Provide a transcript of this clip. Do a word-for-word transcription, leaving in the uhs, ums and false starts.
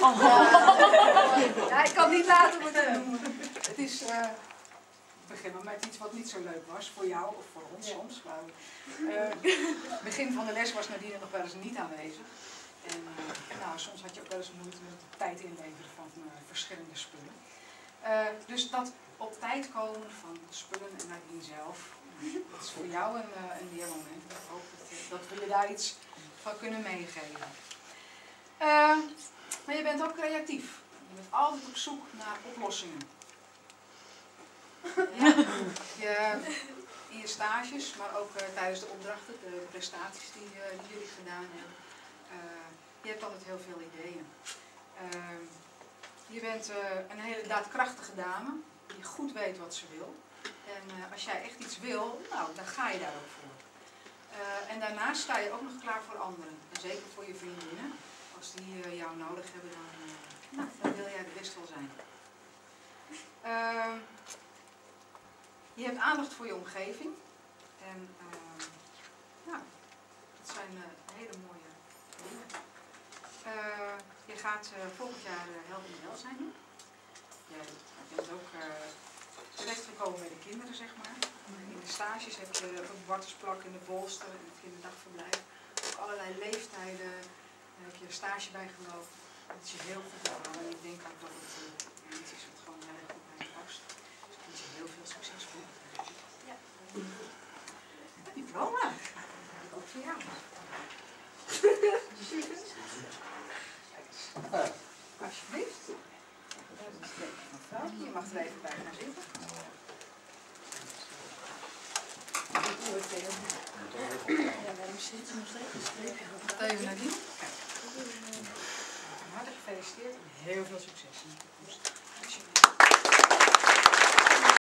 Oh. Uh, ja, ik kan niet laten om het te noemen. Het is... Uh, beginnen met iets wat niet zo leuk was voor jou of voor ons ja. soms. Maar uh, begin van de les was Nadine nog wel eens niet aanwezig. En uh, nou, soms had je ook wel eens moeite met de tijd inleveren van uh, verschillende spullen. Uh, dus dat op tijd komen van de spullen en Nadine zelf, uh, dat is voor jou een, uh, een leermoment. Ik hoop dat, dat we je daar iets van kunnen meegeven. Uh, maar je bent ook creatief. Je bent altijd op zoek naar oplossingen. Ja, je, in je stages, maar ook uh, tijdens de opdrachten, de prestaties die, uh, die jullie gedaan hebben. Uh, je hebt altijd heel veel ideeën. Uh, je bent uh, een hele daadkrachtige dame, die goed weet wat ze wil. En uh, als jij echt iets wil, nou, dan ga je daar ook voor. Uh, en daarnaast sta je ook nog klaar voor anderen. En zeker voor je vriendinnen. Als die uh, jou nodig hebben, dan, uh, nou, dan wil jij de best wel zijn. Uh, Je hebt aandacht voor je omgeving. En uh, nou, dat zijn uh, hele mooie dingen. Uh, je gaat uh, volgend jaar uh, Helden in Welzijn doen. Jij bent ook uh, terechtgekomen bij de kinderen, zeg maar. In de stages heb je ook Bartelsplak in de Bolster, in het kinderdagverblijf. Ook allerlei leeftijden uh, heb je een stage bijgelopen. Dat is je heel goed gedaan. En ik denk ook dat het uh, iets is wat gewoon heel erg goed bij je past. Dus ik wens je heel veel succes voor. Ja. Een diploma. Ook voor jou. Alsjeblieft. Dat is een teken van vrouwtje. Je mag er even bij gaan zitten. Ja, waarom zit er nog steeds een streepje? Wat even naar die. Kijk. Hartelijk gefeliciteerd en heel veel succes in de toekomst. Alsjeblieft.